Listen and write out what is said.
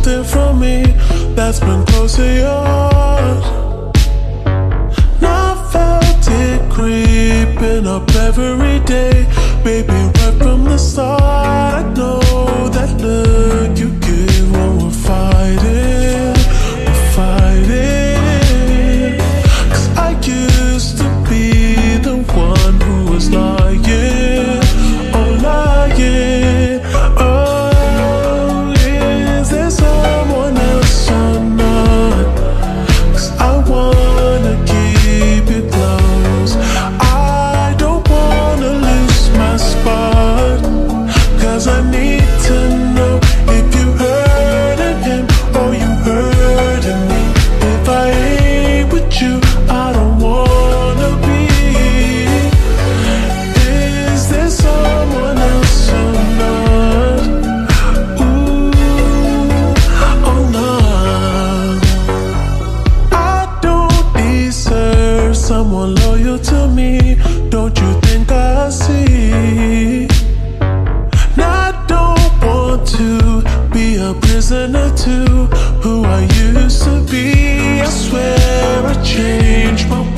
something from me that's been close to yours. Now I felt it creeping up every day. Baby, right from the start, I know that look you give when we're fighting. We're fighting. 'Cause I used to be the one who was lying. Oh, lying. Oh, is there someone else or not? 'Cause I wanna keep you close. I don't wanna lose my spot. 'Cause I need to know if you hurting him or you hurting me. If I ain't with you, I don't wanna be. Is there someone else or not? Ooh, oh no. I don't deserve someone loyal to me. Don't you think I see? Now I don't want to be a prisoner to who I used to be. I swear I changed my